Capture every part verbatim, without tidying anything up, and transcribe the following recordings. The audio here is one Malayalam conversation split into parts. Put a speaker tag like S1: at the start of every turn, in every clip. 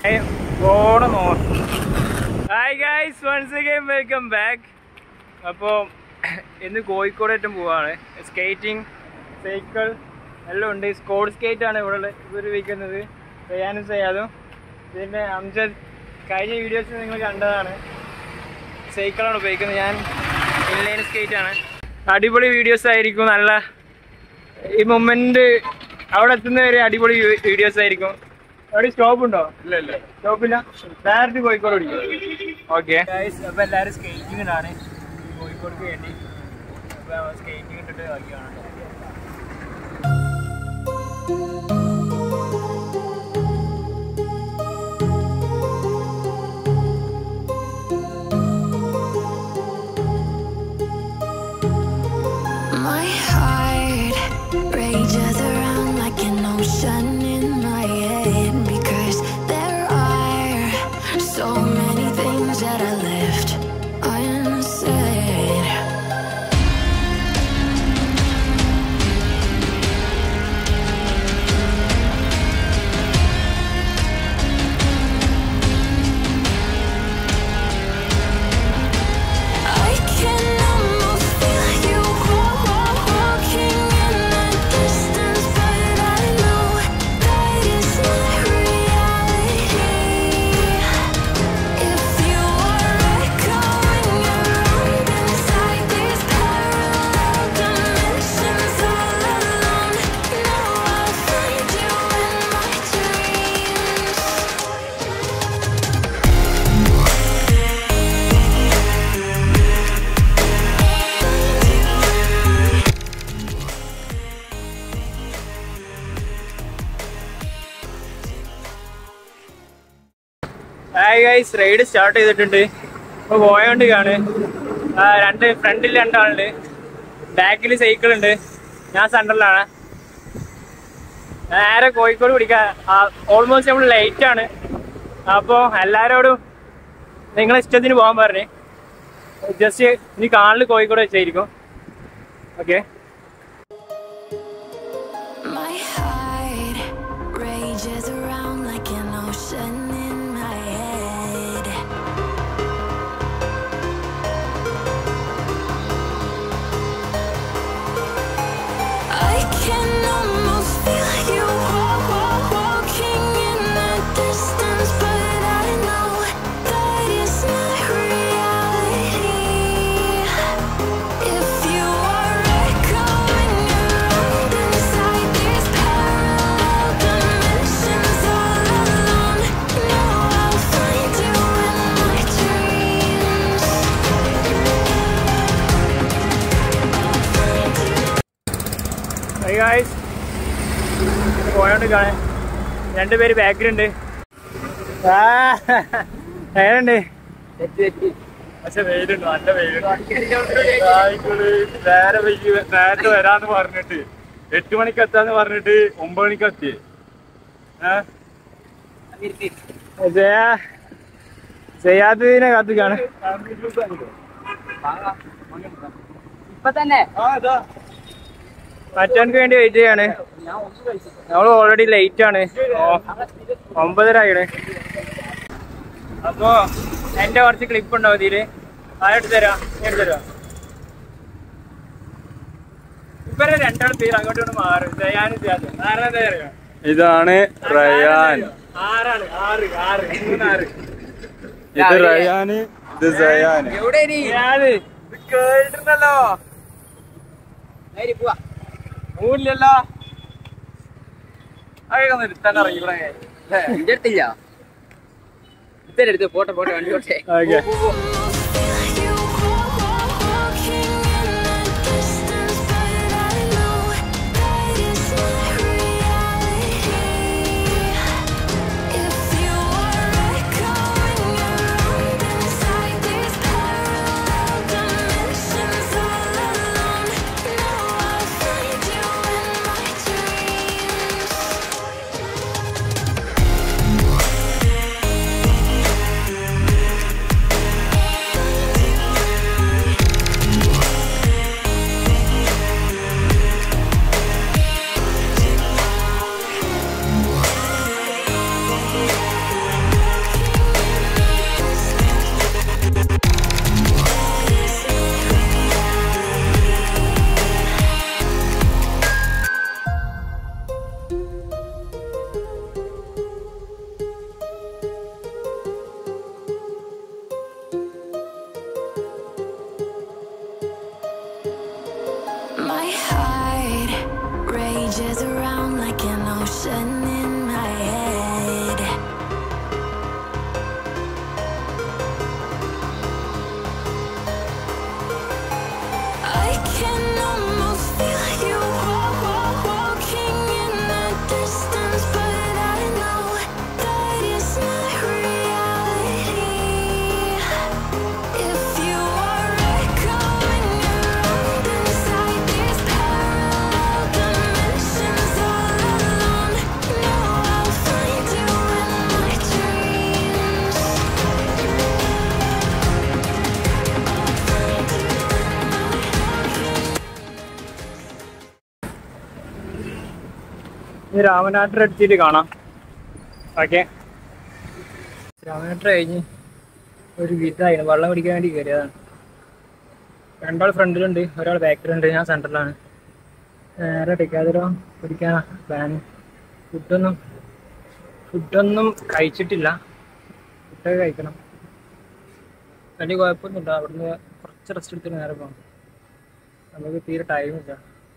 S1: Hi guys, once again welcome back. അപ്പോൾ ഇന്ന് കോഴിക്കോടേറ്റം പോവാണ്. സ്കേറ്റിംഗ്, സൈക്കിൾ എല്ലാം ഉണ്ട്. സ്കോഡ് സ്കേറ്റ് ആണ് ഇവിടെ ഉപയോഗിക്കുന്നത്. ചെയ്യാനും ചെയ്യാതും. പിന്നെ അംജദ് കഴിഞ്ഞ വീഡിയോസിൽ നിങ്ങൾ കണ്ടതാണ്. സൈക്കിളാണ് ഉപയോഗിക്കുന്നത്. ഞാൻ ഇൻലൈൻ സ്കേറ്റ് ആണ്. അടിപൊളി വീഡിയോസ് ആയിരിക്കും. നല്ല ഈ മൊമെന്റ് അവിടെ എത്തുന്നവരെ അടിപൊളി വീഡിയോസ് ആയിരിക്കും. അവിടെ സ്റ്റോപ്പ് ഉണ്ടോ? ഇല്ല ഇല്ല, സ്റ്റോപ്പില്ല. ഡയറക്റ്റ് കോഴിക്കോട് ഓടിക്കും. ഓക്കെ അപ്പോൾ എല്ലാവരും സ്കേറ്റിങ്ങിനാണ് കോഴിക്കോടിക്ക് വേണ്ടി. അപ്പോൾ സ്കേറ്റിംഗ് ഇട്ടിട്ട് ബാക്കിയാണ്. ഹായ് ഗൈസ്, റൈഡ് സ്റ്റാർട്ട് ചെയ്തിട്ടുണ്ട്. ഇപ്പോൾ പോയോണ്ട് കാണു. രണ്ട് ഫ്രണ്ടിൽ രണ്ടാളുണ്ട്, ബാക്കിൽ സൈക്കിൾ ഉണ്ട്. ഞാൻ സെൻറ്ററിലാണ്. നേരെ കോഴിക്കോട് പിടിക്കാൻ. ഓൾമോസ്റ്റ് നമ്മൾ ലേറ്റ് ആണ്. അപ്പോൾ എല്ലാവരോടും നിങ്ങളെ ഇഷ്ടത്തിന് പോകാൻ പറഞ്ഞ് ജസ്റ്റ് ഇനി കാണൽ കോഴിക്കോട് വെച്ചായിരിക്കും. ഓക്കെ. പോയോണ്ട് കാണാൻ രണ്ടുപേര് ബാക്കിലുണ്ട്. എങ്ങനെയുണ്ട്? പക്ഷെ വെയിലുണ്ട്, നല്ല വെയിലുണ്ട്. നേരെ വെയിൽ നേരത്തെ വരാന്ന് പറഞ്ഞിട്ട് എട്ട് മണിക്ക് എത്താന്ന് പറഞ്ഞിട്ട് ഒമ്പത് മണിക്ക് എത്തി. ചെയ്യാത്തതിനെ കാത്തിക്കാണ് ഇപ്പൊ തന്നെ. മറ്റവനക്ക് വേണ്ടി വെയിറ്റ് ചെയ്യാണ്. നമ്മൾ ഓൾറെഡി ലേറ്റ് ആണ്. ഒമ്പതര ആയിണ്. അപ്പോ എന്റെ കുറച്ച് ക്ലിപ്പ് ഉണ്ടാവും ഇതില്. അതെടുത്ത് തരാം, എടുത്ത് തരാം. ഇവരെ രണ്ടാൾ പേര് അങ്ങോട്ട് കൊണ്ട് മാറും. ചെയ്യാനും ചെയ്യാതെ ആരാ അറിയാം. ഇതാണ് റയാൻ. ആറാണ്, ആറ് ആറ് മൂന്നാറ്. ഇത് റയാന്, ഇത് സയാന്. എവിടെ കേട്ടിട്ടുണ്ടല്ലോ. മൂല്ലല്ലോ. അതൊക്കെ നിർത്താൻ അറിയില്ല. എന്റെ അടുത്തില്ല. ഇത്തരം പോട്ടെ പോട്ടെ വണ്ടി പോട്ടെ. ഇനി രാമനാട്ടർ എടുത്തിട്ട് കാണാം. ഓക്കെ, രാമനാട്ടർ കഴിഞ്ഞ് ഒരു വിധമായിരുന്നു. വെള്ളം കുടിക്കാൻ വേണ്ടി കയറിയതാണ്. രണ്ടാൾ ഫ്രണ്ടിലുണ്ട്, ഒരാൾ ബാക്കിലുണ്ട്, ഞാൻ സെൻറ്ററിലാണ്. നേരെ ടിക്കാതിരോ കുടിക്കാനാ പ്ലാൻ. ഫുഡൊന്നും ഫുഡൊന്നും കഴിച്ചിട്ടില്ല. ഫുഡൊക്കെ കഴിക്കണം. വലിയ കുഴപ്പമൊന്നുമില്ല. അവിടുന്ന് കുറച്ച് റെസ്റ്റ് എടുത്തിട്ട് നേരെ പോകണം. നമുക്ക് തീരെ ടൈമില്ല.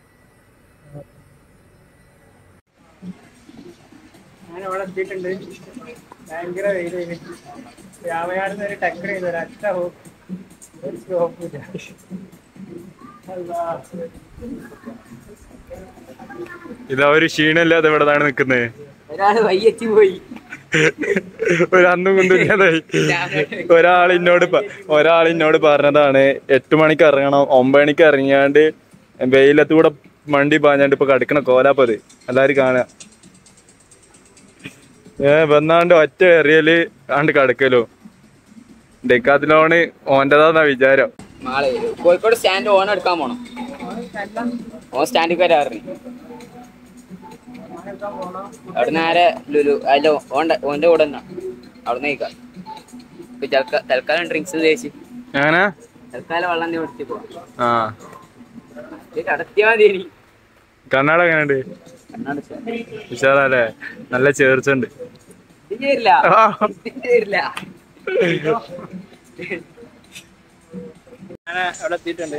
S1: ഞാൻ അവിടെ എത്തിയിട്ടുണ്ട്. ഭയങ്കര വെയിൽ കഴിഞ്ഞിട്ട് രാമനാടിന് ഒരു ടക്കർ ചെയ്തു. ഒരു അറ്റ ഒരു സ്റ്റോപ്പില്ല.
S2: ഇതാ ഒരു ക്ഷീണമില്ലാതെ ഇവിടെ നിന്നാണ് നിക്കുന്നത്.
S1: ഒരാള് വയ്യച്ചു പോയി.
S2: ഒരു അന്നും കൊണ്ടില്ലാതായി. ഒരാളിന്നോട് ഒരാളിന്നോട് പറഞ്ഞതാണ് എട്ട് മണിക്ക് ഇറങ്ങണം, ഒമ്പത് മണിക്ക് ഇറങ്ങിയാണ്ട് വെയിലത്തൂടെ മണ്ടി പാഞ്ഞാണ്ട് ഇപ്പൊ കടക്കണ കോലാപ്പത് എല്ലാരും കാണാ. ഏ വന്നാണ്ട് ഒറ്റ എറിയല് ആണ്ട് കടക്കലോ. ഡെക്കാത്തിലോണ് ഓൻ്റെതാന്നാ വിചാരം.
S3: കോഴിക്കോട് സ്റ്റാൻഡ് ഓൺ എടുക്കാൻ പോണം. ഓൻ സ്റ്റാൻഡിൽ വരാറിന് അവിടെ നേരെ ലുലു അല്ല ഓൻ്റെ ഓൻ്റെ കൂടെ തന്നെ അവിടെ നിൽക്കാം. തൽക്കാലം ഡ്രിങ്ക്സ് തേച്ച്
S2: അങ്ങനെ
S3: തൽക്കാലം വെള്ളം നീ കുടിച്ച് പോവാം.
S2: ആ
S3: കടത്തിയാ മതി. ഇനി
S2: കർണാടക എങ്ങനെയുണ്ട്? ഉഷാറല്ലേ? നല്ല ചേർച്ചുണ്ട്.
S1: ഞാൻ അവിടെ എത്തിയിട്ടുണ്ട്.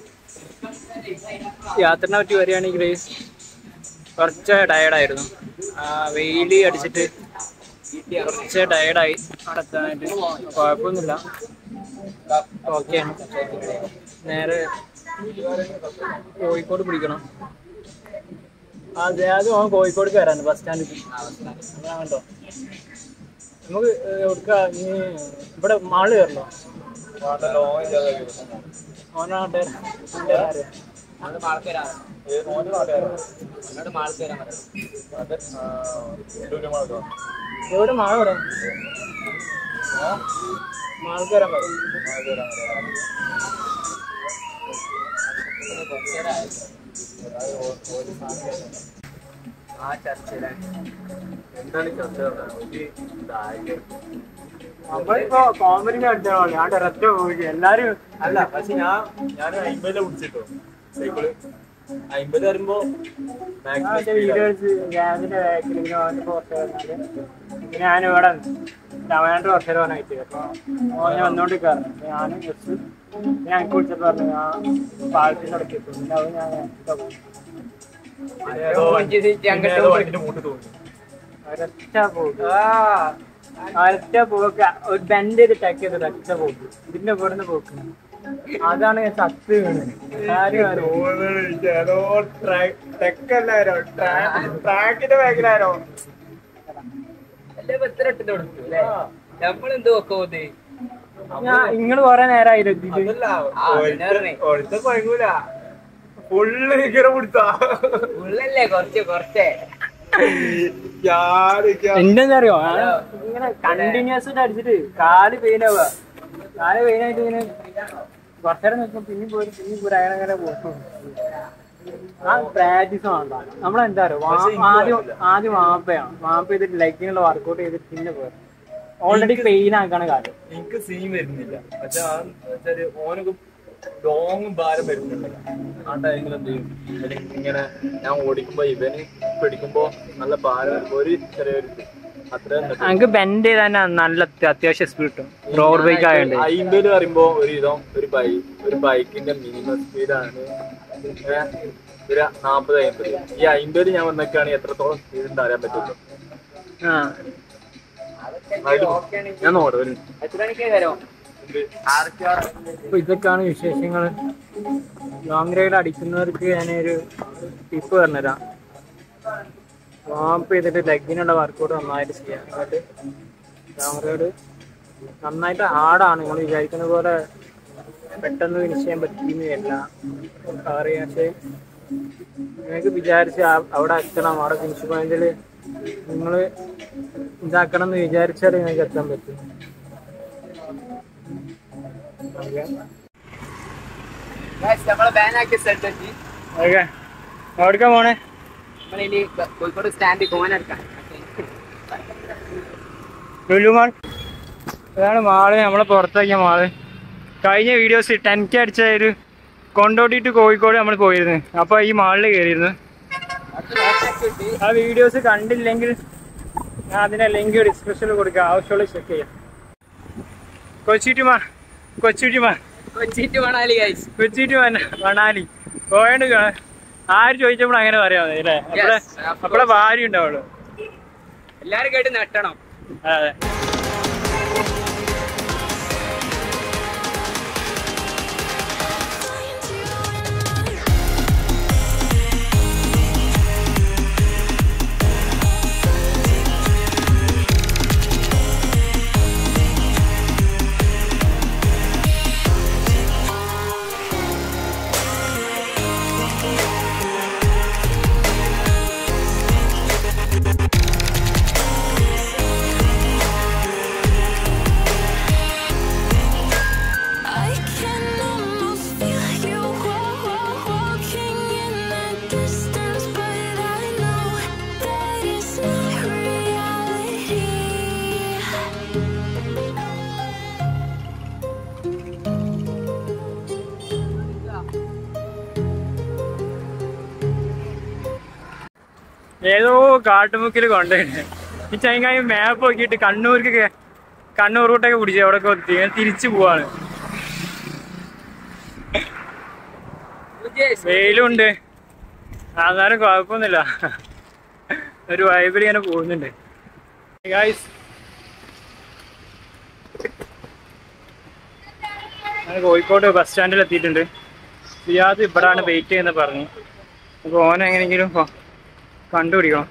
S1: യാത്രനെ പറ്റി വരികയാണെങ്കിൽ കുറച്ച് ടയേർഡായിരുന്നു. വെയില് അടിച്ചിട്ട് കുറച്ച് ടയേർഡായി. അവിടെ എത്താനായിട്ട് കുഴപ്പമൊന്നുമില്ല, ഓക്കെയാണ്. നേരെ കോഴിക്കോട് പിടിക്കണം. അതെ, അത് ഓൻ കോഴിക്കോട് കയറാണ് ബസ് സ്റ്റാൻഡിൽ. അങ്ങനെയാണല്ലോ. നമുക്ക് എവിടുക്ക ഇവിടെ മാള് കയറണോ? ഓനാട്ടെ എവിടെ മാള ഇവിടെ മാൾക്ക് കയറാൻ പറയും.
S2: ആ ചർച്ചയിലെ എന്താണ് ചർച്ച?
S1: നമ്മളിപ്പോ കോമഡിന്റെ അടിച്ചാണോ? ഞാൻ ഡയറക്റ്റ് പോയി എല്ലാരും
S2: അല്ല. പക്ഷെ ഞാൻ ഞാൻ അമ്പതിലെ പിടിച്ചിട്ടോ സൈക്കിള്. അമ്പത് വരുമ്പോ
S1: വീഡിയോസ് ഗ്യാസിന്റെ ബാക്കിൽ ഇങ്ങനെ വന്നിട്ട് കുറച്ച് കഴിഞ്ഞാല് ഞാൻ ഇവിടെ രാമനാട്ട് കുറച്ചു പോകാനായിട്ട് അപ്പൊ ഓനെ വന്നോണ്ട് കയറും. ഞാൻ ജസ്റ്റ് ഞാൻ എനിക്ക് വിളിച്ചപ്പോ പറഞ്ഞു ഞാൻ പാലത്തിന്റെ ഇടയ്ക്ക് എത്തും. പിന്നെ അത് ഞാൻ പോകും. ഒരൊറ്റ പോക്ക് ഒരൊറ്റ പോക്ക് ഒരു ബെൻഡ് ചെയ്ത് ടക്ക് ചെയ്ത് ഒരൊറ്റ പോക്ക്. ഇതിന്റെ പുറന്ന് പോക്ക് അതാണ് സത്ത് വീണ്. ട്രാക്കിന്റെ ബാക്കിലാരോ
S3: നമ്മളെന്തോ
S1: ഞാൻ ഇങ്ങള് കൊറേ നേരമായില്ലേ
S2: കുഴങ്ങൂല. ഫുള്ള് നിക്കറ പിടിച്ചാ
S3: ഉള്ളല്ലേ കുറച്ച് കുറച്ചേ.
S1: എന്താ അറിയോ, ഇങ്ങനെ കണ്ടിന്യൂസ് ആയിട്ട് അടിച്ചിട്ട് കാല് പെയിനാവുക. കാല് പെയിനായിട്ട് ഇങ്ങനെ കുറച്ചേരം നിൽക്കും, പിന്നെയും പോയി പിന്നെയും പോയി അങ്ങനെ അങ്ങനെ പോകും. ആ പ്രാക്ടീസ് വേണ്ട. നമ്മളെന്താ അറിയോ, ആദ്യം ആദ്യം വാപ്പയാണ്. വാപ്പ ചെയ്തിട്ട് ലെഗിനുള്ള വർക്കൗട്ട് ചെയ്തിട്ട് പിന്നെ പോയി ഓൾറെഡി പെയിൻ ആക്കാണ് കാര്യം.
S2: എനിക്ക് സീൻ വരുന്നില്ല. പക്ഷെ ഓനൊക്കെ ലോങ്ങും ഭാരം വരുന്നുണ്ട്. ആ ടൈമിൽ എന്ത് ചെയ്യും, ഇങ്ങനെ ഞാൻ ഓടിക്കുമ്പോ ഇവന് പിടിക്കുമ്പോ നല്ല ഭാരം വരുമ്പോ ഒരു ചെറിയൊരു അത്ര
S1: നമുക്ക് ബെൻഡ് ചെയ്താൽ നല്ല അത്യാവശ്യം സ്പീഡ് കിട്ടും. റോഡ് ബൈക്ക് ആയതുകൊണ്ട്
S2: അയിമ്പത് പറയുമ്പോ ഒരു ഇതോ ഒരു ബൈക്ക് ഒരു ബൈക്കിന്റെ മിനിമം സ്പീഡാണ് ഒരു നാപ്പത് അമ്പത്. ഈ അമ്പത് ഞാൻ വന്നൊക്കെയാണെങ്കിൽ എത്രത്തോളം സ്പീഡ് ഉണ്ട് അറിയാൻ പറ്റുള്ളൂ. ഞാൻ നോക്കാം.
S1: അപ്പൊ ഇതൊക്കെയാണ് വിശേഷങ്ങൾ. ലോങ് റൈഡ് അടിക്കുന്നവർക്ക് ഞാനൊരു ടിപ്പ് പറഞ്ഞുതരാം. വാംപ് ചെയ്തിട്ട് ലെഗിനുള്ള വർക്കൗട്ട് നന്നായിട്ട് ചെയ്യാം. എന്നിട്ട് ലോങ് റൈഡ് നന്നായിട്ട് ഹാർഡാണ്. നിങ്ങൾ വിചാരിക്കുന്ന പോലെ പെട്ടെന്ന് ഫിനിഷ് ചെയ്യാൻ പറ്റിയെന്നില്ല. അറിയാം, പക്ഷേ നിങ്ങൾക്ക് വിചാരിച്ച് അവിടെ എത്തണം, അവിടെ ഫിനിഷ് പോയിന്റിൽ നിങ്ങൾ ഇതാക്കണം എന്ന് വിചാരിച്ചാൽ നിങ്ങൾക്ക് എത്താൻ പറ്റും.
S3: നമ്മളെ ബാനാക്കിയ സെറ്റ്
S1: ഓക്കെ, എവിടേക്കാ പോണേ?
S3: നമ്മളിനി കോഴിക്കോട് സ്റ്റാൻഡ് കോനെടുക്കാം.
S1: ലുലു മാൾ ഇതാണ് മാള്, നമ്മളെ പുറത്താക്കിയ മാള്. കഴിഞ്ഞ വീഡിയോസ് ടെൻ കെ അടിച്ച ഒരു കൊണ്ടോട്ടി ടു കോഴിക്കോട് നമ്മൾ പോയിരുന്നു. അപ്പോൾ ഈ മാളിൽ കയറിയിരുന്നു. ആ വീഡിയോസ് കണ്ടില്ലെങ്കിൽ ഞാൻ അതിൻ്റെ ലിങ്ക് ഡിസ്ക്രിപ്ഷനിൽ കൊടുക്കാം, ആവശ്യമുള്ള ചെക്ക് ചെയ്യാം. കൊച്ചി ടു മാ കൊച്ചി ടു മാ
S3: Kochi to Manali guys.
S1: Kochi to Manali പോയത് ആര് ചോദിച്ചപ്പോൾ അങ്ങനെ പറയാം അല്ലേ? അപ്പളെ അപ്പളെ ഭാര്യ ഉണ്ടാവുള്ളൂ.
S3: എല്ലാരും കേട്ട് നെട്ടണം.
S1: അതെ. ഏതോ കാട്ടുമുക്കിൽ കൊണ്ടുപോയിട്ട് ഈ ചങ്ങായി മാപ്പ് നോക്കിയിട്ട് കണ്ണൂർക്ക് കണ്ണൂർ റൂട്ടൊക്കെ പിടിച്ച് അവിടെ തിരിച്ചു പോവാണ്. വെയിലുണ്ട്, എന്നാലും കുഴപ്പമൊന്നുമില്ല, ഒരു വൈബിൽ ഇങ്ങനെ പോകുന്നുണ്ട്. ഗായ്സ് ഞാൻ കോഴിക്കോട് ബസ് സ്റ്റാൻഡിൽ എത്തിയിട്ടുണ്ട്. സിയാദ് ഇവിടാണ് വെയിറ്റ് ചെയ്യുന്നത് പറഞ്ഞു. അപ്പോൾ ഓനെ എങ്ങനെയെങ്കിലും കണ്ടുപിടിക്കണം.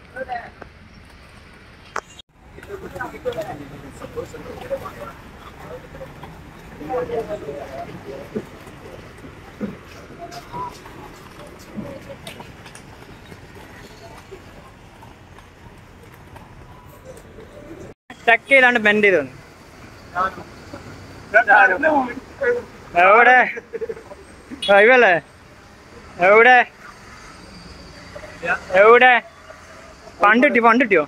S1: ചെക്ക് ചെയ്താണ്ട് ബെൻഡ് ചെയ്ത് വന്നു. എവിടെ ഡ്രൈവല്ലേ? എവിടെ എവിടെ ഫണ്ട് കിട്ടി ഫണ്ട് കിട്ടിയോ?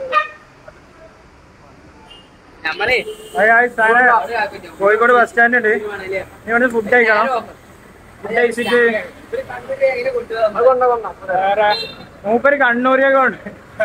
S3: നമ്മളെ
S1: കോഴിക്കോട് ബസ് സ്റ്റാൻഡ് ഉണ്ട്. ഇവിടെ ഫുഡ് കഴിക്കണം. ഫുഡ് കഴിച്ചിട്ട് മൂപ്പര് കണ്ണൂരിയൊക്കെ ഉണ്ട്.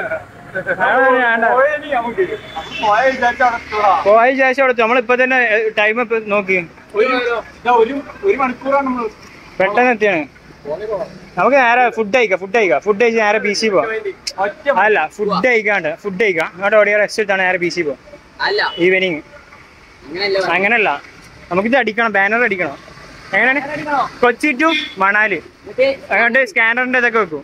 S1: പോയ ശേഷം അവിടെ നമ്മളിപ്പോ തന്നെ ടൈം ഇപ്പൊ നോക്കി
S2: ഒരു മണിക്കൂറാണ്
S1: പെട്ടെന്ന് എത്തിയാണ്. നമുക്ക് നേരെ ഫുഡ് കഴിക്കാം. ഫുഡ് കഴിക്കാം ഫുഡ് കഴിച്ച് നേരെ ബി സി പോവാം. അല്ല ഫുഡ് കഴിക്കാണ്ട് ഫുഡ് കഴിക്കാം. അങ്ങോട്ട് ഓടിയ റെസ്റ്റ് എടുത്താണ് നേരെ ബി സി പോവാം. ഈവനിങ് അങ്ങനല്ല, നമുക്കിത് അടിക്കണം, ബാനർ അടിക്കണം. എങ്ങനെയാണ്? കൊച്ചി ടു മണാലി അങ്ങോട്ട് സ്കാനറിന്റെ ഇതൊക്കെ വെക്കും.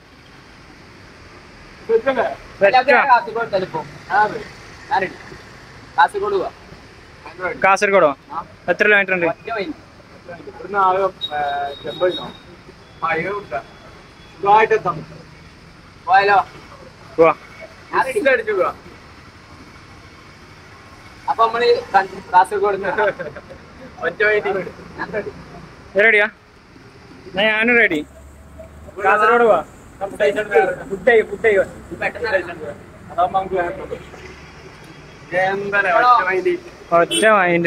S1: കാസർഗോഡോ? എത്ര കിലോമീറ്റർ ഉണ്ട്?
S3: അപ്പൊ നമ്മള് കാസർഗോഡ്
S1: റെഡിയാ? ഞാനും റെഡി. കാസർഗോഡ് പോവാ. ഫുഡ് ഫുഡ് ഒറ്റ മൈൻഡ്.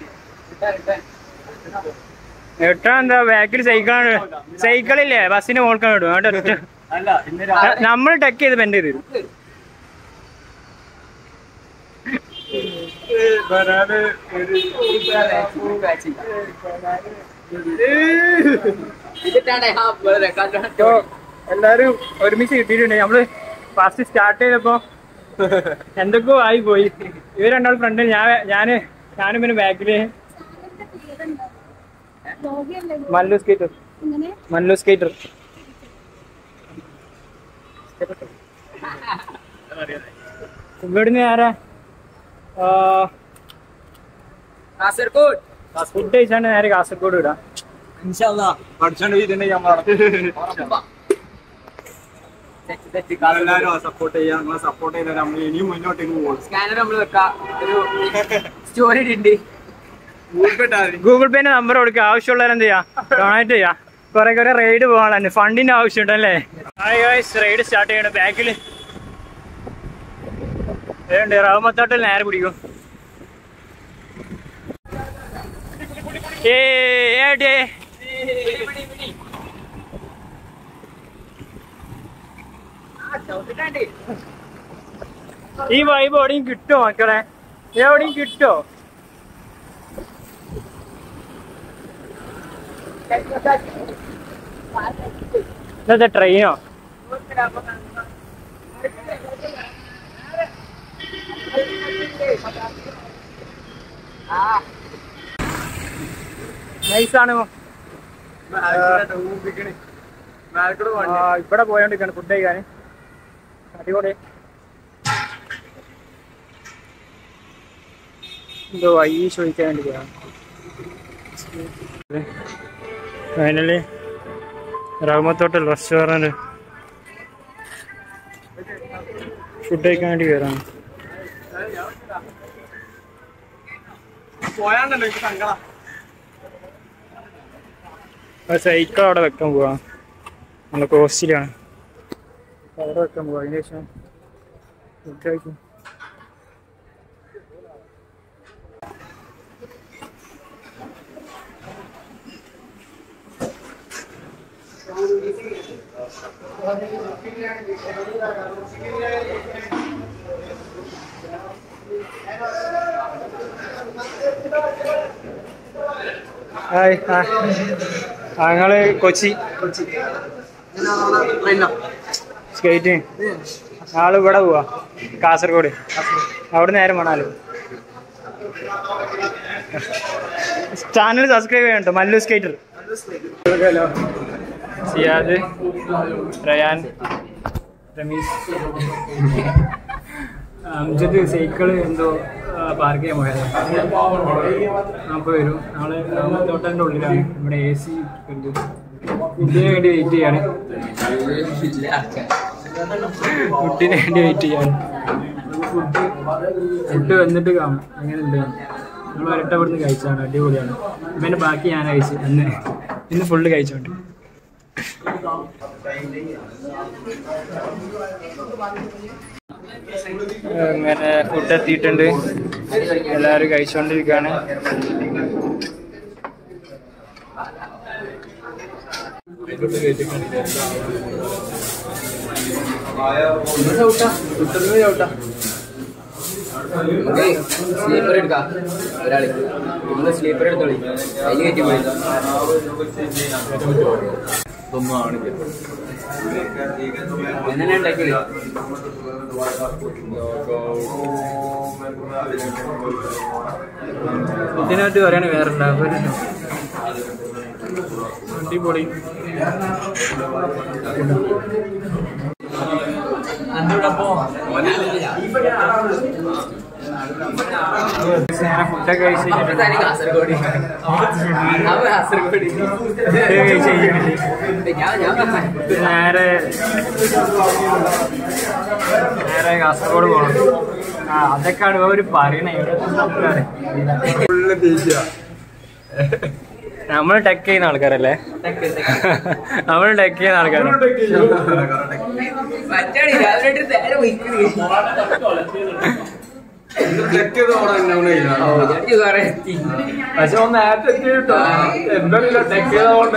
S1: എട്ടാ എന്താ ബാക്കിൽ സൈക്കിളാണ്. സൈക്കിളില്ലേ ബസ്സിന് മോൾക്കാൻ വിടും. അങ്ങോട്ട് നമ്മൾ ടെക്ക് ചെയ്ത് ബെൻഡ് ചെയ്ത് തരും. എല്ലാരും ഒരുമിച്ച് കിട്ടിയിട്ടുണ്ട്. നമ്മള് ഫസ്റ്റ് സ്റ്റാർട്ട് ചെയ്തപ്പോ എന്തൊക്കെയോ ആയി പോയി. ഇവർ രണ്ടാൾ ഫ്രണ്ട്, ഞാൻ ഞാന് ഞാനും പിന്നെ ബാക്കില്. മല്ലു സ്കേറ്റർ മല്ലു സ്കേറ്റർ ഇവിടുന്ന് ആരാ?
S3: കാസർഗോഡ്
S1: ഫുഡ് കഴിച്ചാണ്ട് നേരെ കാസർഗോഡ് വിടാം.
S2: സപ്പോർട്ട് ചെയ്യാം. നിങ്ങളെ സപ്പോർട്ട് ചെയ്താൽ നമ്മൾ ഇനിയും മുന്നോട്ടേക്ക് പോകും.
S3: സ്കാനർ നമ്മൾ വെക്കാം. ഒരു സ്റ്റോറി ഉണ്ട്.
S1: ഗൂഗിൾ പേന്റെ നമ്പർ കൊടുക്കുക. ആവശ്യമുള്ളവരെന്ത് ചെയ്യാം? ഡൊണേറ്റ് ചെയ്യാം. കുറെ കുറെ റൈഡ് പോകാൻ ഫണ്ടിന്റെ ആവശ്യമുണ്ടല്ലേ? റൈഡ് സ്റ്റാർട്ട് ചെയ്യണം. ബാക്കിൽ ഏണ്ട് റഹ്മത്തോട്ടൽ നേരെ പിടിക്കും. ഈ വൈബ് എവിടെയും കിട്ടോ മക്കളെ? എവിടെയും കിട്ടോ? ഇന്നത്തെ ട്രെയിനോ? നൈസാണ്. ഇവിടെ പോയോണ്ടിരിക്കാണ് ഫുഡ് കഴിക്കാൻ. അടിപൊളി. എന്തോ ഈ ചോദിക്കാൻ വേണ്ടി പോയാ. ഫൈനലി റഹ്മത്തോട്ടൽ റെസ്റ്റോറൻറ്റ് ഫുഡ് കഴിക്കാൻ വേണ്ടി കയറാണ്. സൈക്കിൾ അവിടെ വെക്കാൻ പോവാ. നല്ല കോസ്റ്റിലാണ്. അവിടെ വെക്കാൻ പോവാ. അതിന് ശേഷം ഫുഡ് കഴിക്കും. ഹായ് ഞങ്ങള് കൊച്ചി സ്കേറ്റിങ്. ആള് ഇവിടെ പോവാ കാസർഗോഡ്. അവിടെ നേരം വേണാലോ. ചാനൽ സബ്സ്ക്രൈബ് ചെയ്യണ്ടോ? മല്ലു സ്കേറ്റർ. സിയാദ്, റയാൻ, റമീസ്, അംജദ് സൈക്കിള് എന്തോ പാർക്ക് ചെയ്യാൻ പോയത്. അപ്പോൾ വരും. നാളെ തോട്ടൻ്റെ ഉള്ളിലാണ്. ഇവിടെ എ സി ഉണ്ട്. ഫുഡിന് വേണ്ടി വെയിറ്റ് ചെയ്യാണ്. ഫുഡിന് വേണ്ടി വെയിറ്റ് ചെയ്യാണ്. ഫുഡ് ഫുഡ് വന്നിട്ട് കാണാം എങ്ങനെയുണ്ട്. നമ്മൾ ഒരട്ട ഇവിടുന്ന് കഴിച്ചാണ്. അടിപൊളിയാണ്. ഇവൻ്റെ ബാക്കി ഞാൻ കഴിച്ചു. അന്ന് ഇന്ന് ഫുള്ള് കഴിച്ചോണ്ട്. അങ്ങനെ ഫുഡ് എത്തിയിട്ടുണ്ട്. എല്ലാവരും കഴിച്ചുകൊണ്ടിരിക്കുകയാണ്.
S3: സ്ലീപ്പർ എടുക്കാം. ഒരാള് നമ്മള് സ്ലീപ്പർ എടുത്തോളി. അതിന് കയറ്റി പോയി. എന്നെ ഉണ്ടാക്കിയത്
S1: ഇതിനായിട്ട് പറയാൻ വേറെ ഉണ്ടാവും. അടിപൊളി. ഫുഡൊക്കെ കഴിച്ച്
S3: കാസർഗോഡ് കാസർഗോഡ്
S1: നേരെ നേരെ കാസർഗോഡ് പോകണം. ആ അതൊക്കെയാണ് ഒരു പറയണേ. നമ്മൾ ടെക്ക് ചെയ്യുന്ന ആൾക്കാരല്ലേ? നമ്മൾ ടെക്ക് ചെയ്യുന്ന ആൾക്കാരാണ്. പക്ഷെ ഒന്ന് നേരത്തെ എത്തിയിട്ടോ എന്തായാലും ടെക്ക് ചെയ്തോണ്ട്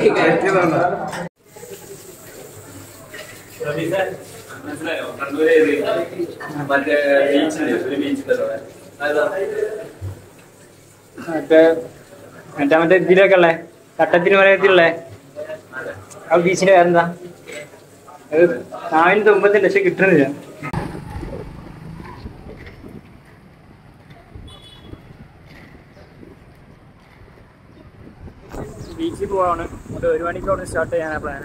S1: മറ്റേ മറ്റേ മറ്റേ ഇതിലൊക്കെ ഉള്ളേ തട്ടത്തിന് മലയത്തിലുള്ളേ ആ ബീച്ചിന്റെ പേരെന്താ? നാവിന് തൊമ്പത്തി ലക്ഷം കിട്ടുന്നില്ല. ബീച്ചിൽ പോവാണ്. ഒരു ഒരു മണിക്ക് അവിടെ സ്റ്റാർട്ട് ചെയ്യാനാ പ്ലാന്.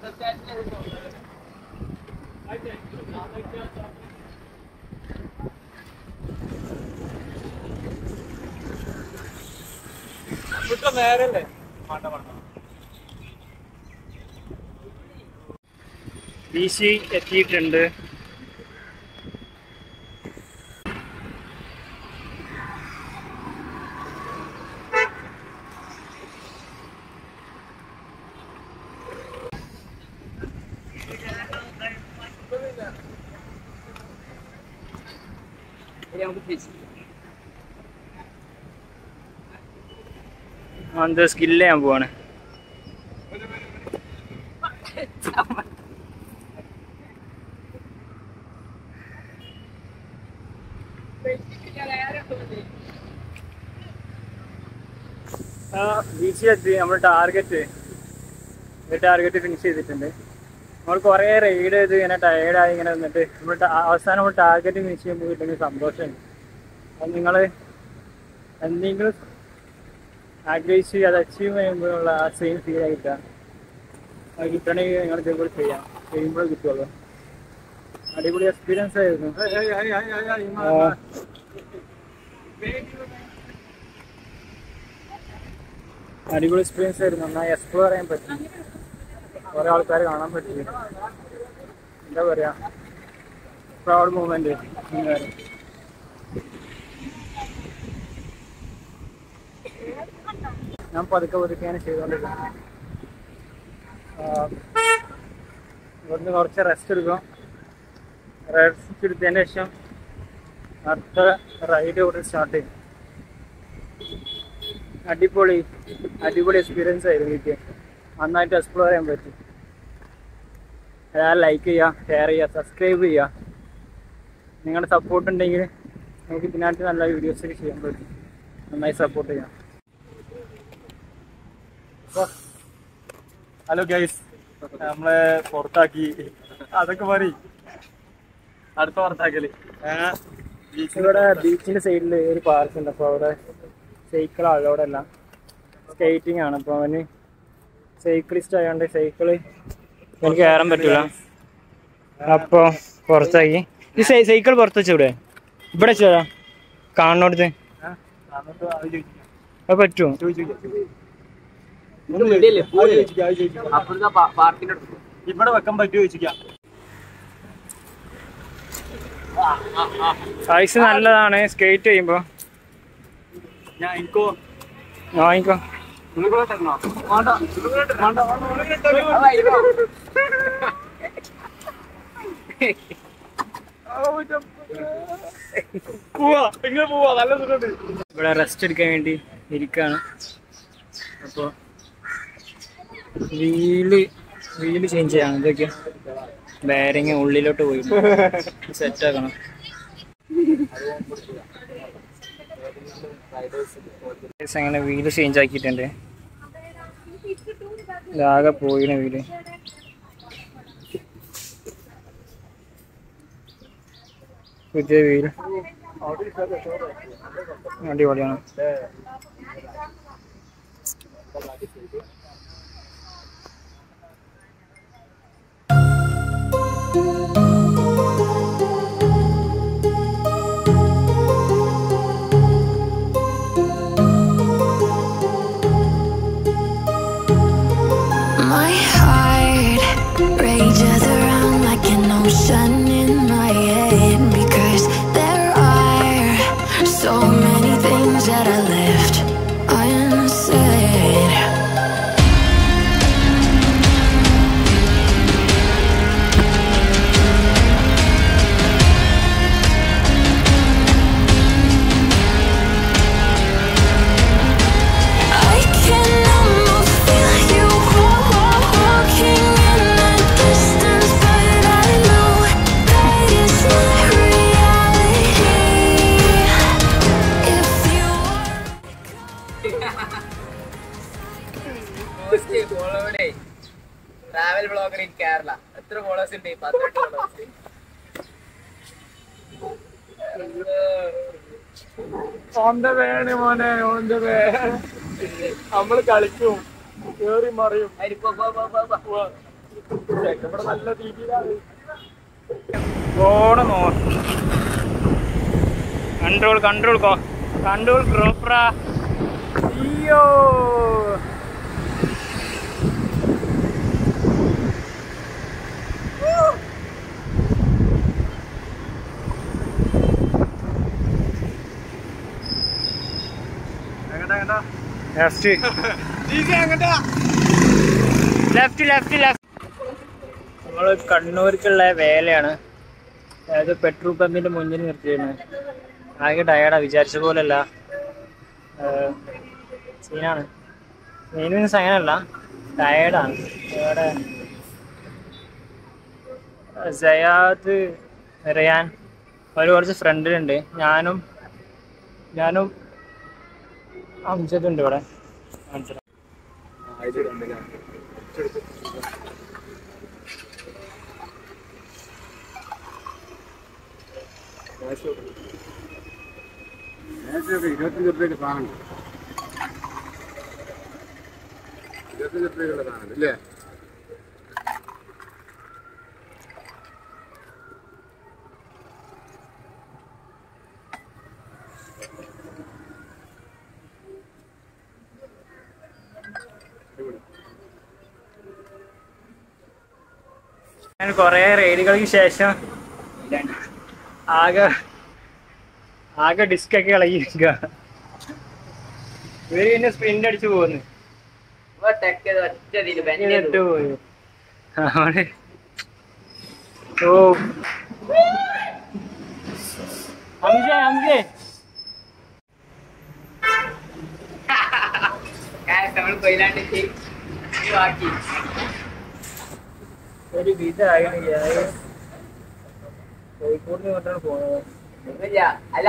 S1: നേരല്ലേ ബീച്ച് എത്തിയിട്ടുണ്ട്. അത് സ്കില്ല് ചെയ്യാൻ പോവാണ്. ബീച്ചിലെത്തി നമ്മൾ ടാർഗറ്റ് ടാർഗറ്റ് ഫിനിഷ് ചെയ്തിട്ടുണ്ട്. നമ്മൾ കുറേ റൈഡ് ചെയ്ത് ഇങ്ങനെ ടയേർഡായി ഇങ്ങനെ നിന്നിട്ട് നമ്മൾ അവസാനം നമ്മൾ ടാർഗറ്റ് ഫിനിഷ് ചെയ്യുമ്പോൾ കിട്ടുന്ന സന്തോഷമുണ്ട്. അപ്പം നിങ്ങൾ എന്തെങ്കിലും ആഗ്രഹിച്ച് അത് അച്ചീവ് ചെയ്യുമ്പോഴുള്ള ആ സെയിം ഫീൽ ആയിട്ടാ അത് കിട്ടണമെങ്കിൽ നിങ്ങൾ ഇതേപോലെ ചെയ്യാം. ചെയ്യുമ്പോൾ കിട്ടുള്ളൂ. അടിപൊളി എക്സ്പീരിയൻസ് ആയിരുന്നു. അടിപൊളി എക്സ്പീരിയൻസ് ആയിരുന്നു. നന്നായി എക്സ്പ്ലോർ ചെയ്യാൻ പറ്റി. കുറേ ആൾക്കാർ കാണാൻ പറ്റി. എന്താ പറയാ, പ്രൗഡ് മൂമെന്റ്. ഞാൻ പതുക്കെ പതുക്കെയാണ് ചെയ്തുകൊണ്ടിരിക്കുന്നത്. ഇവിടുന്ന് കുറച്ച് റെസ്റ്റ് എടുക്കും. റെസ്റ്റ് എടുത്തതിന് ശേഷം അടുത്ത റൈഡ് ഇവിടെ സ്റ്റാർട്ട് ചെയ്യും. അടിപൊളി അടിപൊളി എക്സ്പീരിയൻസ് ആയിരുന്നു എനിക്ക്. നന്നായിട്ട് എക്സ്പ്ലോർ ചെയ്യാൻ പറ്റി. എല്ലാവരും ലൈക്ക് ചെയ്യുക, ഷെയർ ചെയ്യുക, സബ്സ്ക്രൈബ് ചെയ്യുക. നിങ്ങളുടെ സപ്പോർട്ട് ഉണ്ടെങ്കിൽ നമുക്ക് ഇതിനകത്ത് നല്ല വീഡിയോസൊക്കെ ചെയ്യാൻ പറ്റും. നന്നായി സപ്പോർട്ട് ചെയ്യാം.
S2: ഹലോ ഗൈസ്, നമ്മളെ പുറത്താക്കി. അതൊക്കെ മതി, അടുത്ത പുറത്താക്കല്.
S1: ഇവിടെ ബീച്ചിന്റെ സൈഡിൽ ഒരു പാർക്ക് ഉണ്ട്. അപ്പോൾ അവിടെ സൈക്കിൾ അലോഡ് അല്ല, സ്കേറ്റിംഗ് ആണ്. അപ്പോൾ അവന് സൈക്കിളിസ്റ്റ് ആയതുകൊണ്ട് സൈക്കിള് എനിക്ക് കയറാൻ പറ്റൂല. അപ്പോൾ പുറത്താക്കി. ഈ സൈക്കിൾ പുറത്ത് വെച്ചൂടെ? ഇവിടെ വെച്ചാ കാണുന്നോടത്ത് അത് പറ്റുമോ?
S2: ഇവിടെ വെക്കാൻ പറ്റുമോ ചോദിക്കാം.
S1: ഐസ് നല്ലതാണ് സ്കേറ്റ് ചെയ്യുമ്പോ.
S2: ഞാൻ എനിക്കോ
S1: വാങ്ങിക്കോ. ഇവിടെ റെസ്റ്റ് എടുക്കാൻ വേണ്ടി ഇരിക്കാണ്. അപ്പോൾ വീല് വീല് ചേഞ്ച് ചെയ്യണം. ഇതൊക്കെ ബെയറിങ് ഉള്ളിലോട്ട് പോയി സെറ്റ് ആക്കണം. അങ്ങനെ വീല് ചേഞ്ച് ആക്കിയിട്ടുണ്ട്. ഇതാകെ പോയിന് വീല്. പുതിയ വീല് അടിപൊളിയാണ്.
S4: My heart rages around like an ocean in my head, because there are so many things that I left unsaid. I can almost feel you walking in the distance, but I know that it's not reality. If you
S3: travel blogger in Kerala. എത്ര ഫോളോവേഴ്സ് ഉണ്ട്? പന്ത്രണ്ട് ഫോളോവേഴ്സ്.
S2: നമ്മള് കളിക്കും, കേറി മറിയും.
S3: അതിപ്പോ
S1: phone no control control control ക്രോപ്ര അയ്യോ ലെഫ്റ്റ് ലെഫ്റ്റ് ലെഫ്റ്റ് ലെഫ്റ്റ് നമ്മൾ കണ്ണൂർക്കുള്ള വേലയാണ്. അതായത് പെട്രോൾ പമ്പിന്റെ മുന്നിൽ നിർത്തിയാണ്. ആകെ ടയർഡാ, വിചാരിച്ച പോലല്ല, സീനാണ്. മെയിൻ മീൻസ് അങ്ങനെയല്ല, ടയർഡാണ്. ഇവിടെ സയാദ് റിയാൻ അവർ കുറച്ച് ഫ്രണ്ടിലുണ്ട്. ഞാനും ഞാനും അംജദുണ്ട് ഇവിടെ.
S5: ഇരുപത്തഞ്ച് റുപ്യക്ക് സാധനം ഇരുപത്തഞ്ച് റുപ്യക്കുള്ള സാധനം ഇല്ലേ?
S1: ഞാൻ കുറേ റൈഡുകൾക്ക് ശേഷം ആകെ ആകെ ഡിസ്കൊക്കെ ഇളകിയിരിക്കുക. ഇവര് പിന്നെ സ്പ്രിന്റ് അടിച്ചു പോകുന്നു. പോയി ഓ അംജേ അംജേ ഒരു വിധമായി കോഴിക്കോട് കൊണ്ടാണ് പോകുന്നത്.
S3: അല്ല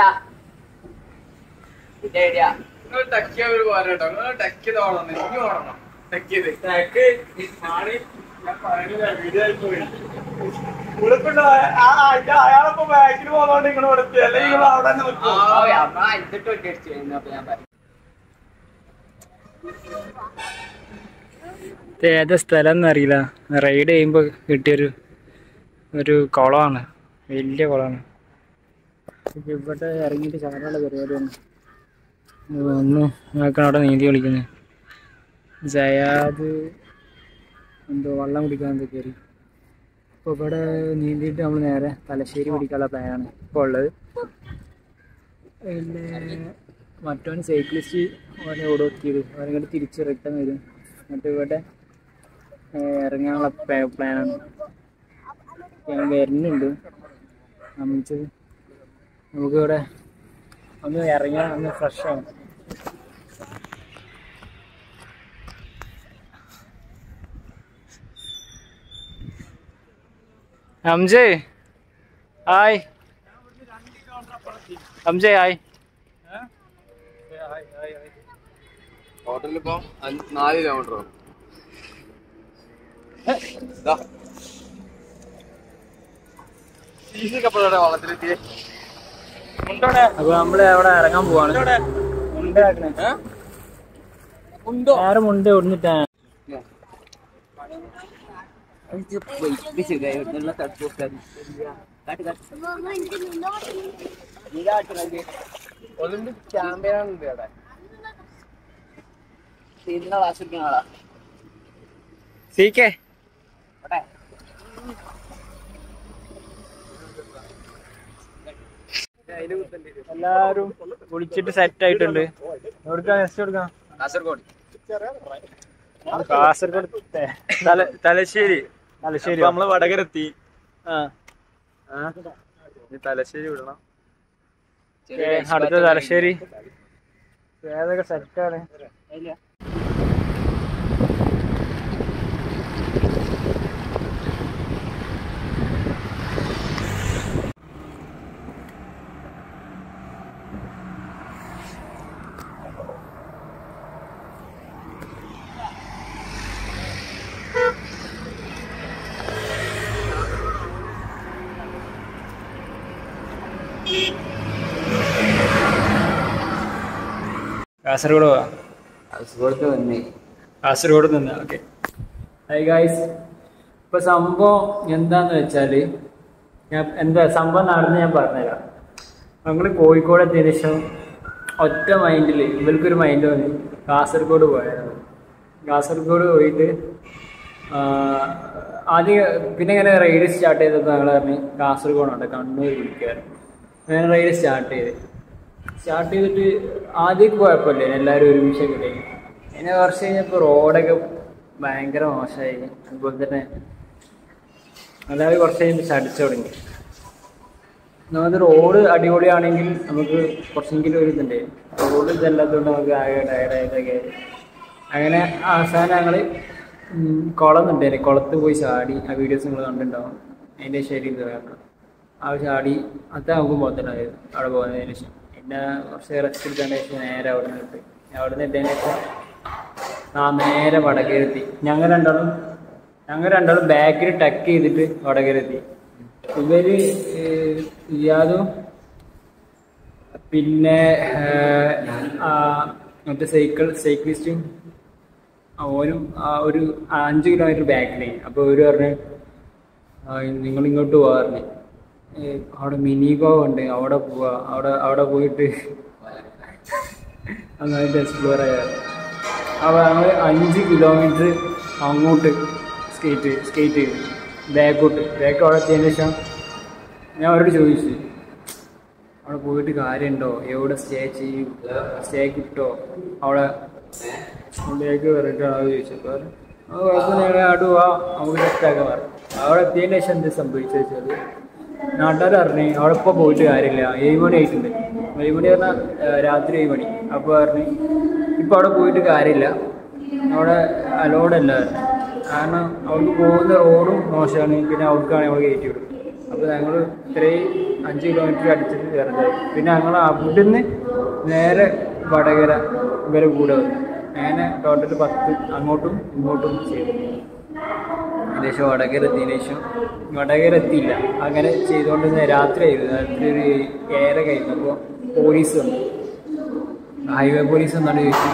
S2: അയാളപ്പോ ബാക്കിൽ പോകുന്നോണ്ട് നിങ്ങൾ കൊടുത്തു അല്ലെങ്കിൽ അവിടെ തന്നെ
S1: ഏതാ സ്ഥലം എന്നറിയില്ല. റൈഡ് ചെയ്യുമ്പോ കിട്ടിയൊരു ഒരു കുളമാണ്, വലിയ കുളമാണ്. ഇവിടെ ഇറങ്ങിയിട്ട് ചാടാനുള്ള പരിപാടിയാണ്. ഒന്ന് നോക്കണം, അവിടെ നീന്തി കളിക്കുന്നത്. ജയാദ് എന്തോ വെള്ളം കുടിക്കാൻ എന്തോ കയറി. അപ്പോൾ ഇവിടെ നീന്തിയിട്ട് നമ്മൾ നേരെ തലശ്ശേരി പിടിക്കാനുള്ള പ്ലാനാണ് ഇപ്പോൾ ഉള്ളത്. പിന്നെ മറ്റവന് സൈക്ലിസ്റ്റ് അവനെ ഓടോക്കിയത് അവനിങ്ങോട്ട് തിരിച്ച് റിട്ടേൺ വരും. എന്നിട്ട് ഇവിടെ ഇറങ്ങാനുള്ള പ്ലാനാണ്. ഞാൻ വരുന്നുണ്ട്. നമുക്ക് നമുക്കിവിടെ ഒന്ന് ഇറങ്ങാൻ ഒന്ന് ഫ്രഷ് ആവും. അംജേ ഹായ്, അംജേ ഹായ്.
S5: ഹോട്ടലിലിപ്പോ നാല് കിലോമീറ്ററോ വള്ളത്തിലെത്തി.
S1: അപ്പൊ നമ്മള് അവിടെ ഇറങ്ങാൻ പോവാണ്. വേറെ മുണ്ട് ഒടിഞ്ഞിട്ടാ
S3: ഒളിമ്പിക് ചാമ്പ്യനാണ് ഇവിടെ. ഇതിന്റെ ക്ലാസ് എടുക്കുന്ന ആളാ
S1: സി കെ. എല്ലാരും കുളിച്ചിട്ട് സെറ്റ് ആയിട്ടുണ്ട്. എവിടുക്കാ നെക്സ്റ്റ് കൊടുക്കാം?
S3: കാസർഗോഡ്.
S1: കാസർഗോഡ്
S2: തലശ്ശേരി.
S1: തലശ്ശേരി
S2: നമ്മള് വടകരെത്തി.
S1: ആ
S2: തലശ്ശേരി വിടണം.
S1: അടുത്ത തലശ്ശേരി. ഏതൊക്കെ സെറ്റാണ്. കാസർഗോഡ് പോവാ.
S3: കാസർഗോഡ് വന്നേ
S1: കാസർഗോഡ് നിന്ന് ഓക്കെ. ഹായ് ഗായ്സ്, ഇപ്പൊ സംഭവം എന്താന്ന് വെച്ചാല് ഞാൻ എന്താ സംഭവം നടന്ന് ഞാൻ പറഞ്ഞുതരാം. ഞങ്ങൾ കോഴിക്കോട് എത്തിയതിനു ശേഷം ഒറ്റ മൈൻഡിൽ ഇവർക്കൊരു മൈൻഡ് വന്നു കാസർഗോഡ് പോയായിരുന്നു. കാസർഗോഡ് പോയിട്ട് ആദ്യം പിന്നെ ഇങ്ങനെ റൈഡ് സ്റ്റാർട്ട് ചെയ്തപ്പോൾ ഞങ്ങൾ പറഞ്ഞ് കാസർഗോഡുണ്ട് കണ്ണൂർ വിളിക്കാറ്. അങ്ങനെ റൈഡ് സ്റ്റാർട്ട് ചെയ്ത് സ്റ്റാർട്ട് ചെയ്തിട്ട് ആദ്യമൊക്കെ കുഴപ്പമില്ല, എല്ലാവരും ഒരുമിച്ചൊക്കെ കഴിഞ്ഞു. പിന്നെ കുറച്ച് കഴിഞ്ഞപ്പോൾ റോഡൊക്കെ ഭയങ്കര മോശമായി. അതുപോലെ തന്നെ എല്ലാവരും കുറച്ച് കഴിഞ്ഞപ്പോൾ ചടിച്ചു തുടങ്ങി. നമുക്ക് റോഡ് അടിപൊളിയാണെങ്കിൽ നമുക്ക് കുറച്ചെങ്കിലും ഒരു ഇതുണ്ട്, റോഡ് ഇതല്ലാത്തതുകൊണ്ട് നമുക്ക് ആകെ ടയർഡായതൊക്കെ. അങ്ങനെ അവസാനം ഞങ്ങൾ കുളം ഉണ്ടായിരുന്നു, കുളത്ത് പോയി ചാടി. ആ വീഡിയോസ് നിങ്ങൾ കണ്ടിട്ടുണ്ടാവും. അതിൻ്റെ ശരി ഇത് വേണം ആ ചാടി അത് നമുക്ക് പോകത്തില്ലായിരുന്നു അവിടെ പോകുന്നതിന് ശേഷം. പിന്നെ കുറച്ച് റെസ്റ്റ് എടുത്തതിന് ശേഷം നേരെ അവിടെ നിന്ന് കിട്ടി. അവിടെ നിന്ന് ഇട്ടതിന് ശേഷം ആ നേരെ വടകരെത്തി. ഞങ്ങൾ രണ്ടാളും ഞങ്ങൾ രണ്ടാളും ബാക്കിൽ ടക്ക് ചെയ്തിട്ട് വടകരെത്തി. ഇവര് ഇയാതും പിന്നെ മറ്റേ സൈക്കിൾ സൈക്ലിസ്റ്റും ഓനും ഒരു അഞ്ച് കിലോമീറ്റർ ബാക്കിലായി. അപ്പോൾ ഒരു പറഞ്ഞ് നിങ്ങൾ ഇങ്ങോട്ട് പോവാ പറഞ്ഞു. അവിടെ മിനി ഗോവ ഉണ്ട്, അവിടെ പോവാ. അവിടെ അവിടെ പോയിട്ട് നന്നായിട്ട് എക്സ്പ്ലോർ ചെയ്യാറ്. അപ്പോൾ ഞങ്ങൾ അഞ്ച് കിലോമീറ്റർ അങ്ങോട്ട് സ്കേറ്റ് സ്കേറ്റ് ചെയ്തു ബാക്കോട്ട്. ബാക്ക് അവിടെ എത്തിയതിന് ശേഷം ഞാൻ അവരോട് ചോദിച്ചു അവിടെ പോയിട്ട് കാര്യമുണ്ടോ, എവിടെ സ്റ്റേ ചെയ്യും, സ്റ്റേ കിട്ടോ അവിടെ അവിടേക്ക് പറഞ്ഞിട്ട് അത് ചോദിച്ചപ്പോൾ അത് കുഴപ്പമില്ല അവിടെ പോവാ നമുക്ക് സെറ്റാക്കാൻ പറഞ്ഞു. അവിടെ എത്തിയതിന് ശേഷം എന്ത് സംഭവിച്ചു വെച്ചാൽ നാട്ടുകാർ പറഞ്ഞു അവിടെ ഇപ്പോൾ പോയിട്ട് കാര്യമില്ല, ഏഴ് മണി ആയിട്ടുണ്ട്. ഏഴ് മണി പറഞ്ഞാൽ രാത്രി ഏഴ് മണി. അപ്പോൾ പറഞ്ഞു ഇപ്പോൾ അവിടെ പോയിട്ട് കാര്യമില്ല, അവിടെ അലോഡല്ല. കാരണം അവർക്ക് പോകുന്ന റോഡും മോശമാണ്, പിന്നെ അവർക്കാണ് നമ്മൾ കയറ്റി വിടും. അപ്പോൾ ഞങ്ങൾ ഇത്രയും അഞ്ച് കിലോമീറ്റർ അടിച്ചിട്ട് കയറുന്നത്. പിന്നെ ഞങ്ങൾ അവിടുന്ന് നേരെ വടകര ഇവരെ കൂടെ വന്നു. അങ്ങനെ ടോട്ടൽ പത്ത് അങ്ങോട്ടും ഇങ്ങോട്ടും ചെയ്തു. ഏകദേശം വടകര എത്തിയതിനു ശേഷം വടകര എത്തിയില്ല. അങ്ങനെ ചെയ്തുകൊണ്ട് രാത്രി ആയിരുന്നു. രാത്രി ഒരു ഏറെ കഴിഞ്ഞപ്പോൾ പോലീസ് വന്നു, ഹൈവേ പോലീസ് വന്നാണ് ചോദിച്ചു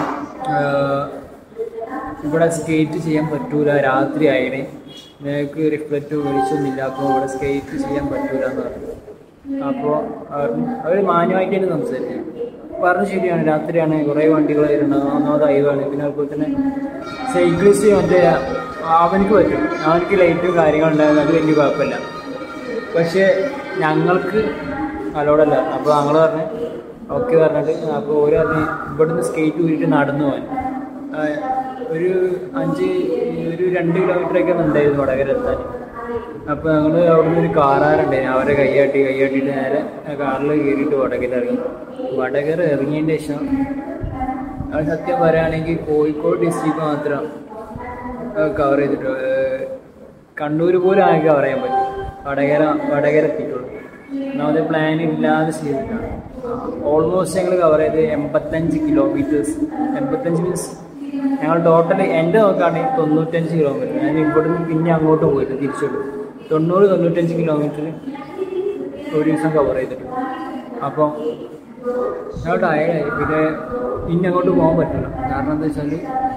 S1: ഇവിടെ സ്കേറ്റ് ചെയ്യാൻ പറ്റൂല, രാത്രി ആയിന്, നിങ്ങൾക്ക് റിഫ്ലക്റ്റ് വെളിച്ചൊന്നുമില്ല, അപ്പോൾ ഇവിടെ സ്കേറ്റ് ചെയ്യാൻ പറ്റൂല എന്ന് പറഞ്ഞു. അപ്പോൾ അവർ മാന്യമായിട്ട് തന്നെ സംസാരിച്ചു. പറഞ്ഞു ശരിയാണ്, രാത്രിയാണ്, കുറേ വണ്ടികൾ വരുന്നത്, ഒന്നാമത് ഹൈവാണ്. പിന്നെ അതുപോലെ തന്നെ സൈക്ലിസ്റ്റ് മറ്റേ അവനക്ക് പറ്റും, അവനക്ക് ലൈറ്റും കാര്യങ്ങളുണ്ടായിരുന്നു, അത് വലിയ കുഴപ്പമില്ല. പക്ഷേ ഞങ്ങൾക്ക് അലോഡല്ല. അപ്പോൾ ഞങ്ങൾ പറഞ്ഞ് ഓക്കെ പറഞ്ഞിട്ട് അപ്പോൾ ഓരോ പറഞ്ഞ് ഇവിടുന്ന് സ്കേറ്റ് ഊരിയിട്ട് നടന്നു പോകാൻ ഒരു അഞ്ച് ഒരു രണ്ട് കിലോമീറ്ററൊക്കെ ഉണ്ടായിരുന്നു വടകര എത്താൻ. അപ്പോൾ ഞങ്ങൾ അവിടെ നിന്ന് ഒരു കാറുകാരുണ്ടായിരുന്നു, അവരെ കൈയാട്ടി കൈയാട്ടിയിട്ട് നേരെ കാറിൽ കയറിയിട്ട് വടകര ഇറങ്ങി. വടകര ഇറങ്ങിയതിൻ്റെ ശേഷം അത് സത്യം പറയുകയാണെങ്കിൽ കോഴിക്കോട് ഡിസ്ട്രിക്ട് മാത്രം കവർ ചെയ്തിട്ട് കണ്ണൂർ പോലും ആകെ കവർ ചെയ്യാൻ പറ്റും. വടകര വടകര എത്തിയിട്ടുള്ളൂ. ഒന്നാമത് പ്ലാൻ ഇല്ലാതെ ചെയ്തിട്ടാണ്. ഓൾമോസ്റ്റ് ഞങ്ങൾ കവർ ചെയ്ത് എൺപത്തഞ്ച് കിലോമീറ്റേഴ്സ്. എൺപത്തഞ്ച് മീൻസ് ഞങ്ങൾ ടോട്ടൽ എൻ്റെ നോക്കുകയാണെങ്കിൽ തൊണ്ണൂറ്റഞ്ച് കിലോമീറ്റർ. ഞാൻ ഇവിടുന്ന് പിന്നെ അങ്ങോട്ട് പോയിട്ട് തിരിച്ചുള്ളൂ. തൊണ്ണൂറ് തൊണ്ണൂറ്റഞ്ച് കിലോമീറ്റർ ഒരു ദിവസം കവർ ചെയ്തിട്ടുണ്ട്. അപ്പോൾ ഞങ്ങൾ ടയർഡായി. പിന്നെ ഇനി അങ്ങോട്ട് പോകാൻ പറ്റില്ല. കാരണം എന്താ വെച്ചാൽ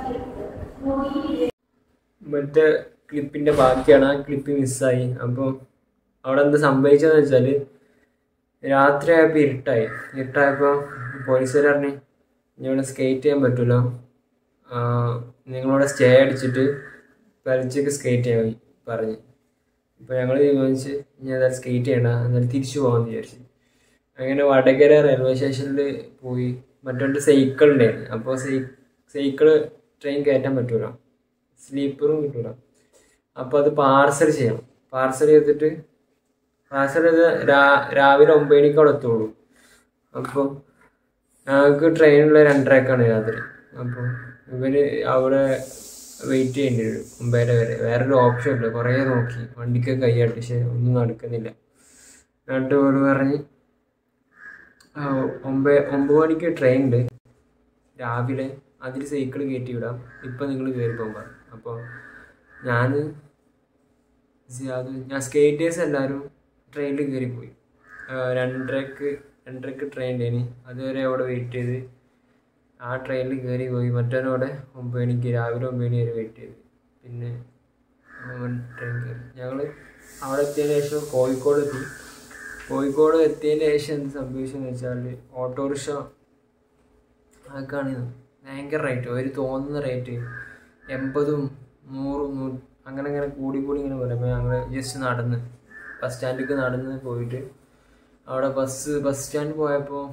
S1: മറ്റേ ക്ലിപ്പിൻ്റെ ബാക്കിയാണ്, ആ ക്ലിപ്പ് മിസ്സായി. അപ്പോൾ അവിടെ എന്താ സംഭവിച്ചതെന്ന് വെച്ചാൽ രാത്രിയായപ്പോൾ ഇരുട്ടായി. ഇരുട്ടായപ്പോൾ പോലീസുകാർ പറഞ്ഞ് ഇവിടെ സ്കേറ്റ് ചെയ്യാൻ പറ്റുമല്ലോ, നിങ്ങളിവിടെ സ്റ്റേ അടിച്ചിട്ട് പരിച്ചൊക്കെ സ്കേറ്റ് ചെയ്യാൻ പറഞ്ഞ്. അപ്പോൾ ഞങ്ങൾ തീരുമാനിച്ച് ഇനി അതായത് സ്കേറ്റ് ചെയ്യണ്ട, എന്നാലും തിരിച്ചു പോകാമെന്ന് വിചാരിച്ചു. അങ്ങനെ വടകര റെയിൽവേ സ്റ്റേഷനിൽ പോയി. മറ്റൊരു സൈക്കിൾ ഉണ്ടായിരുന്നു. അപ്പോൾ സൈ സൈക്കിള് ട്രെയിൻ കയറ്റാൻ പറ്റൂല, സ്ലീപ്പറും കിട്ടൂല. അപ്പോൾ അത് പാർസൽ ചെയ്യണം. പാർസൽ ചെയ്തിട്ട് പാർസൽ ചെയ്ത് രാ രാവിലെ ഒമ്പത് മണിക്ക് അവിടെ എത്തുള്ളൂ. അപ്പോൾ ഞങ്ങൾക്ക് ട്രെയിനുള്ള രണ്ടരക്കാണ് രാത്രി. അപ്പോൾ ഇവർ അവിടെ വെയിറ്റ് ചെയ്യേണ്ടി വരും ഒമ്പതര വരെ. വേറൊരു ഓപ്ഷൻ ഇല്ല. കുറേ നോക്കി, വണ്ടിക്ക് കൈയാട്ടി, പക്ഷേ ഒന്നും നടക്കുന്നില്ല. എന്നിട്ട് ഒരു പറഞ്ഞ് ഒമ്പത് ഒമ്പത് മണിക്ക് ട്രെയിൻ ഉണ്ട് രാവിലെ, അതിൽ സൈക്കിൾ കയറ്റി വിടാം, ഇപ്പം നിങ്ങൾ കയറി പോകാൻ. അപ്പോൾ ഞാൻ അത് ഞാൻ സ്കേറ്റേഴ്സ് എല്ലാവരും ട്രെയിനിൽ കയറിപ്പോയി. രണ്ടരക്ക് രണ്ടരക്ക് ട്രെയിൻ ഉണ്ടായിന്, അതുവരെ അവിടെ വെയിറ്റ് ചെയ്ത് ആ ട്രെയിനിൽ കയറി പോയി. മറ്റവനോടെ ഒമ്പത് മണിക്ക് രാവിലെ ഒമ്പത് മണി വരെ വെയിറ്റ് ചെയ്ത്. പിന്നെ ട്രെയിൻ കയറി. ഞങ്ങൾ അവിടെ എത്തിയതിന് ശേഷം കോഴിക്കോട് എത്തി. കോഴിക്കോട് എത്തിയതിന് ശേഷം എന്ത് സംഭവിച്ചെന്ന് വെച്ചാൽ ഓട്ടോറിക്ഷ അതൊക്കെയാണ് ഭയങ്കര റേറ്റ്. ഒരു തോന്നുന്ന റേറ്റ് എൺപതും നൂറും നൂ അങ്ങനെ അങ്ങനെ കൂടി കൂടി ഇങ്ങനെ പറയും. അപ്പോൾ ഞങ്ങൾ ജസ്റ്റ് നടന്ന് ബസ് സ്റ്റാൻഡിലേക്ക് നടന്ന് പോയിട്ട് അവിടെ ബസ് ബസ് സ്റ്റാൻഡ് പോയപ്പോൾ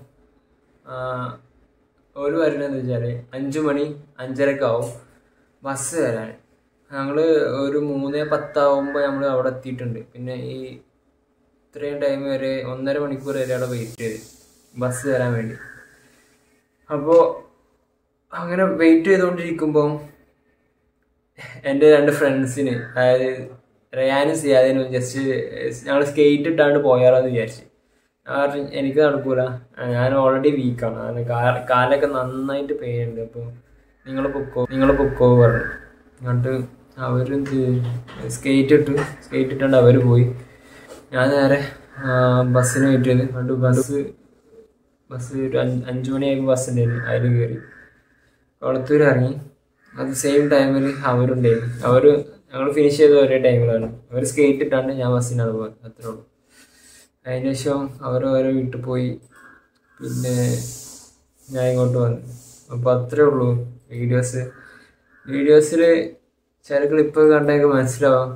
S1: ഒരു വരുന്നതെന്ന് വെച്ചാൽ അഞ്ച് മണി അഞ്ചരക്കാവും ബസ് വരാൻ. ഞങ്ങൾ ഒരു മൂന്ന് പത്താവുമ്പോൾ നമ്മൾ അവിടെ എത്തിയിട്ടുണ്ട്. പിന്നെ ഈ ഇത്രയും ടൈം വരെ ഒന്നര മണിക്കൂർ വരെ അവിടെ വെയിറ്റ് ചെയ്ത് ബസ് വരാൻ വേണ്ടി. അപ്പോൾ അങ്ങനെ വെയിറ്റ് ചെയ്തുകൊണ്ടിരിക്കുമ്പം എൻ്റെ രണ്ട് ഫ്രണ്ട്സിന്, അതായത് റയാനും സിയാദിനും ജസ്റ്റ് ഞങ്ങൾ സ്കേറ്റ് ഇട്ടാണ്ട് പോയാലോ എന്ന് വിചാരിച്ച്. കാരണം എനിക്ക് നടക്കൂല, ഞാൻ ഓൾറെഡി വീക്കാണ്, അങ്ങനെ കാലൊക്കെ നന്നായിട്ട് പെയിനുണ്ട്. അപ്പോൾ നിങ്ങൾ പൊക്കോ നിങ്ങൾ പൊക്കോ പറഞ്ഞു. എന്നിട്ട് അവർ സ്കേറ്റ് ഇട്ട് സ്കേറ്റ് ഇട്ടാണ്ട് അവർ പോയി. ഞാൻ നേരെ ബസ്സിന് വെയിറ്റ് ചെയ്ത്. എന്നിട്ട് ബസ് ബസ് ഒരു അഞ്ച് അഞ്ച് മണിയാകുമ്പോൾ ബസ് ഉണ്ടായിരുന്നു, അതിൽ കയറി കൊളത്തൂർ ഇറങ്ങി. അത് സെയിം ടൈമിൽ അവരുണ്ടായിരുന്നു. അവർ ഞങ്ങൾ ഫിനിഷ് ചെയ്ത ഒരേ ടൈമിലാണ്. അവർ സ്കേറ്റ് ഇട്ടാണ്ട് ഞാൻ ബസ്സിനാണ് പോയത്, അത്രേ ഉള്ളൂ. അതിന് ശേഷം അവർ ഓരോ വീട്ടിൽ പോയി. പിന്നെ ഞാൻ ഇങ്ങോട്ട് വന്നു. അപ്പോൾ അത്രേ ഉള്ളൂ വീഡിയോസ്. വീഡിയോസിൽ ചില ക്ലിപ്പ് കണ്ടൊക്കെ മനസ്സിലാവാം.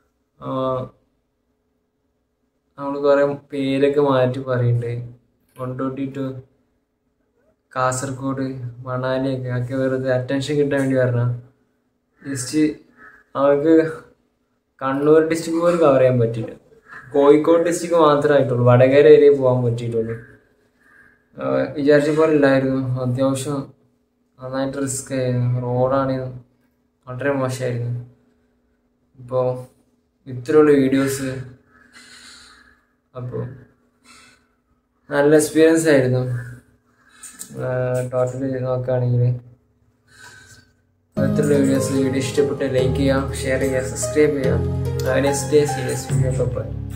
S1: നമ്മൾ കുറേ പേരൊക്കെ മാറ്റി പറയുന്നുണ്ട്. കൊണ്ടോട്ടി ടു കാസർഗോഡ് മണാലിയൊക്കെ ഒക്കെ വെറുതെ അറ്റൻഷൻ കിട്ടാൻ വേണ്ടി പറഞ്ഞാൽ ജസ്റ്റ് അവർക്ക് കണ്ണൂർ ഡിസ്ട്രിക്ട് പോലും കവർ ചെയ്യാൻ പറ്റില്ല. കോഴിക്കോട് ഡിസ്ട്രിക്ട് മാത്രമായിട്ടുള്ളൂ, വടകര വരെ പോകാൻ പറ്റിയിട്ടുള്ളൂ. വിചാരിച്ച പോലെ ഇല്ലായിരുന്നു. അത്യാവശ്യം നന്നായിട്ട് റിസ്ക് ആയിരുന്നു. റോഡാണെങ്കിൽ വളരെ മോശമായിരുന്നു. ഇപ്പോൾ ഇത്രയുള്ള വീഡിയോസ്. അപ്പോൾ നല്ല എക്സ്പീരിയൻസ് ആയിരുന്നു ടോട്ടലി നോക്കുകയാണെങ്കിൽ. ഇത്രയുള്ള വീഡിയോസ് വീഡിയോ ഇഷ്ടപ്പെട്ട് ലൈക്ക് ചെയ്യുക, ഷെയർ ചെയ്യുക, സബ്സ്ക്രൈബ് ചെയ്യുക. Stay serious.